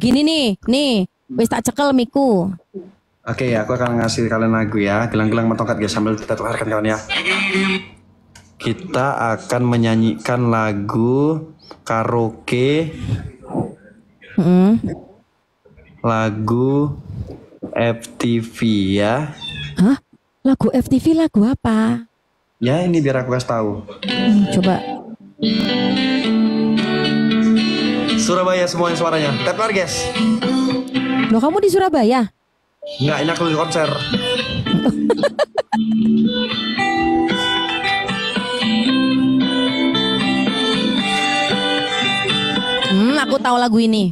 gini nih, wis tak cekel miku. Oke, aku akan ngasih kalian lagu ya, gelang-gelang matongkat guys, sambil kita tukarkan kawan ya. Kita akan menyanyikan lagu karaoke, lagu FTV ya. Hah? Lagu FTV lagu apa? Ya ini biar aku kasih tahu. Coba. Surabaya semuanya suaranya. Tap lagi guys. Loh kamu di Surabaya? Enggak, ini aku di konser. Aku tahu lagu ini.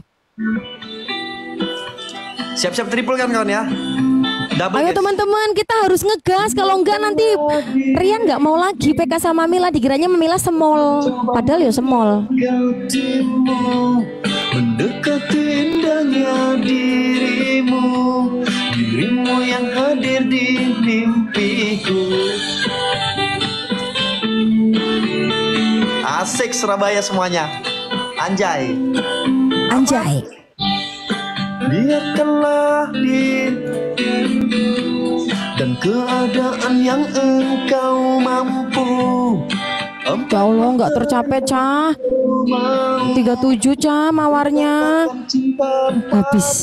Siap-siap triple kan kawan ya. Double Ayo guys. teman-teman, kita harus ngegas. Kalau enggak nanti Rian nggak mau lagi PK sama Mila, dikiranya Mila semol. Padahal ya semol. Mendekati indahnya dirimu yang hadir di mimpiku. Asik Surabaya semuanya. Anjay. Biarkanlah dan keadaan yang engkau mampu. Ya Allah, nggak tercapai cah. 37 cah mawarnya. Habis.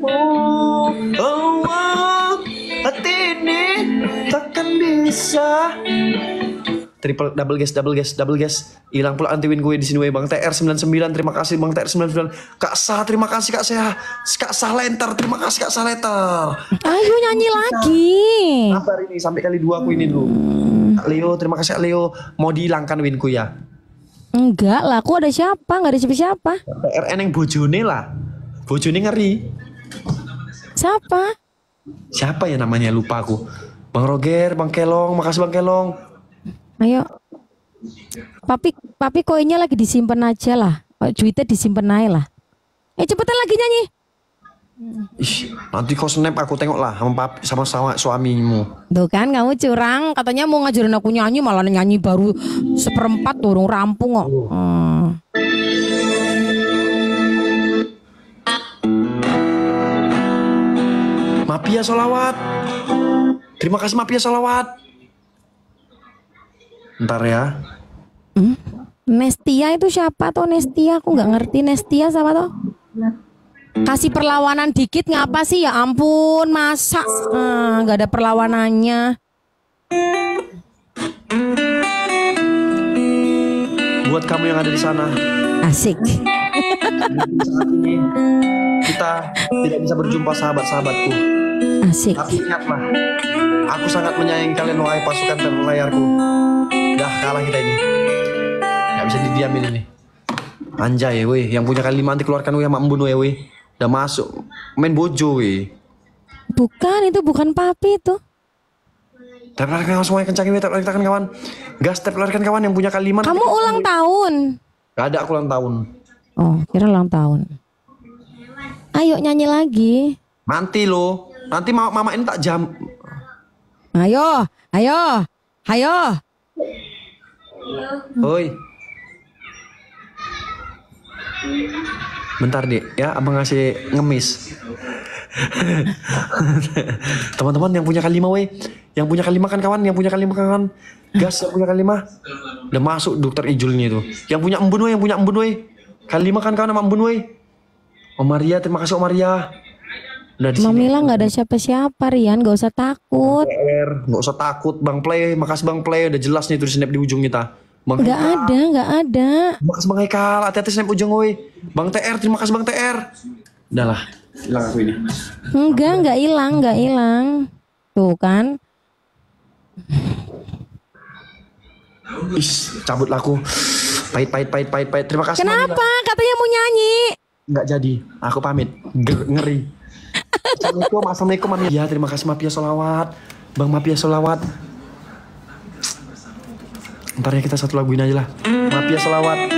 Oh, hati ini takkan bisa. Triple double guys. Hilang pula anti win gue di sini Bang TR 99. Terima kasih Bang TR 99. Kak Sah, terima kasih Kak Sah. Kak Sah Lenter, terima kasih Kak Sah Lenter. Ayo nyanyi lagi. Sabar ini sampai kali 2 aku ini dulu. Kak Leo, terima kasih Kak Leo. Mau dihilangkan winku ya? Enggak lah, aku ada siapa? Enggak ada siapa-siapa. TRN yang bojone lah. Bojone ngeri. Siapa ya namanya, lupa aku. Bang Roger, Bang Kelong, makasih Bang Kelong. Ayo. Papi koinnya lagi disimpan aja lah. Duitnya disimpan aja lah. Cepetan lagi nyanyi. Ih, nanti kau snap aku tengok lah sama suamimu. Tuh kan kamu curang, katanya mau ngajarin aku nyanyi malah nyanyi baru 1/4 turun rampung kok. Mafia Solawat. Terima kasih Mafia Solawat. Ntar ya. Nestia itu siapa tuh Nestia? Aku nggak ngerti Nestia siapa tuh? Kasih perlawanan dikit ngapa sih, ya ampun, masa nggak ada perlawanannya. Buat kamu yang ada di sana. Asik. Saat ini kita tidak bisa berjumpa sahabat-sahabatku. Asik. Tapi ingatlah, aku sangat menyayangi kalian wahai pasukan terlayarku. Dah kalah kita ini. Gak bisa didiamin ini. Anjay weh, yang punya kali 5 nanti keluarkan weh sama embun weh. Udah masuk main bojo weh. Bukan, itu bukan papi itu. Tepelarkan kawan semuanya, kencangin weh, tepelarkan kawan. Gas, tepelarkan kawan yang punya kali 5. Kamu ulang tahun. Gak ada aku ulang tahun. Oh, kira ulang tahun. Ayo nyanyi lagi. Nanti lo, nanti mama ini tak jam. Ayo. Hoi. Bentar deh ya, abang ngasih ngemis. Teman-teman yang punya kali 5 weh, yang punya kali 5 kan kawan, yang punya kali 5 kan. Gas yang punya kali 5. Udah masuk dokter Ijulnya itu. Yang punya embun weh, Kali 5 kan kawan sama embun weh. Om Maria, terima kasih Om Maria. Mamila nggak ada siapa-siapa Rian, nggak usah takut. Nggak usah takut Bang Play, makasih Bang Play, udah jelas nih tuh snap di ujung kita. Nggak ada. Makasih Bang Haikal, hati-hati snap ujung woi. Bang TR, terima kasih Bang TR. Udah lah, hilang aku ini. Nggak hilang. Tuh kan. Cabut lah aku. Pahit. Terima kasih. Kenapa? Katanya mau nyanyi. Nggak jadi, aku pamit. Ngeri. Assalamualaikum Mami. Ya, terima kasih Mafia Solawat. Bang Mafia Solawat. Ntar ya kita satu laguin aja lah. Mafia Solawat.